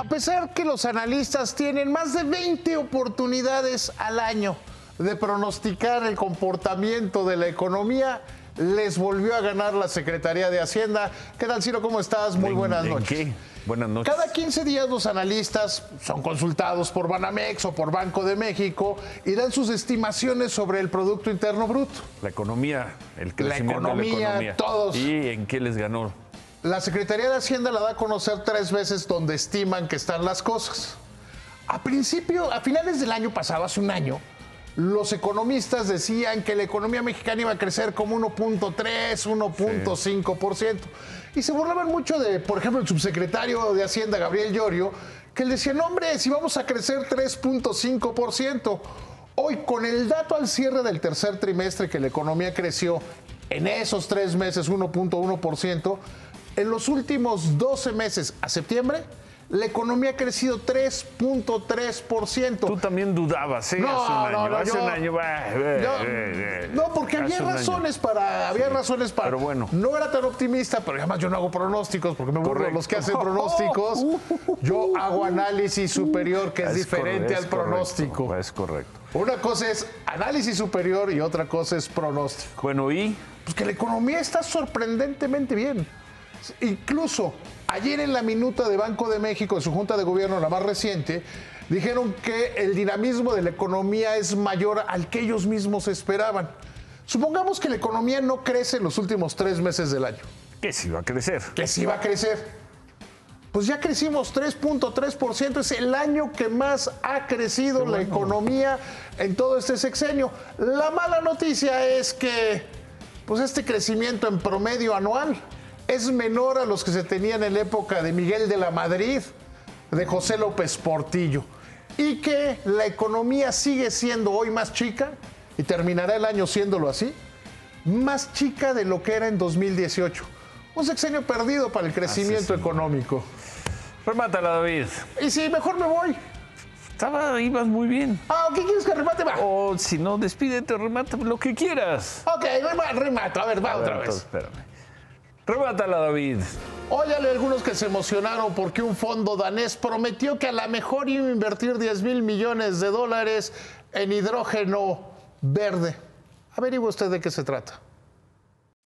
pesar que los analistas tienen más de 20 oportunidades al año de pronosticar el comportamiento de la economía, les volvió a ganar la Secretaría de Hacienda. ¿Qué tal, Ciro? ¿Cómo estás? Muy buenas noches. ¿Qué? Buenas noches. Cada 15 días los analistas son consultados por Banamex o por Banco de México y dan sus estimaciones sobre el Producto Interno Bruto. La economía, el crecimiento de la economía. Todos. ¿Y en qué les ganó? La Secretaría de Hacienda la da a conocer 3 veces donde estiman que están las cosas. A finales del año pasado, hace un año, los economistas decían que la economía mexicana iba a crecer como 1.3, 1.5%. Y se burlaban mucho de, por ejemplo, el subsecretario de Hacienda, Gabriel Llorio, que él decía, no, hombre, si vamos a crecer 3.5%. Hoy, con el dato al cierre del tercer trimestre que la economía creció en esos 3 meses 1.1%, en los últimos 12 meses a septiembre, la economía ha crecido 3.3%. Tú también dudabas, ¿eh? No, porque había razones para. Pero bueno. No era tan optimista, pero además yo no hago pronósticos, porque me burlo de los que hacen pronósticos. Yo hago análisis superior, que es diferente al pronóstico. Es correcto. Una cosa es análisis superior y otra cosa es pronóstico. Bueno, ¿y? Pues que la economía está sorprendentemente bien. Incluso ayer en la minuta de Banco de México, en su Junta de Gobierno, la más reciente, dijeron que el dinamismo de la economía es mayor al que ellos mismos esperaban. Supongamos que la economía no crece en los últimos 3 meses del año. Que sí va a crecer. Que sí va a crecer. Pues ya crecimos 3.3%, es el año que más ha crecido la economía en todo este sexenio. La mala noticia es que pues este crecimiento en promedio anual es menor a los que se tenían en la época de Miguel de la Madrid, de José López Portillo, y que la economía sigue siendo hoy más chica, y terminará el año siéndolo así, más chica de lo que era en 2018. Un sexenio perdido para el crecimiento económico. Remátala, David. Y sí, mejor me voy. Ibas muy bien. ¿Qué quieres que remate? Va. O si no, despídete, remata lo que quieras. Ok, remato. A ver, va otra vez. Entonces, espérame. Remátala, David. Hoy hay algunos que se emocionaron porque un fondo danés prometió que a lo mejor iba a invertir 10,000 millones de dólares en hidrógeno verde. Averigüe usted de qué se trata.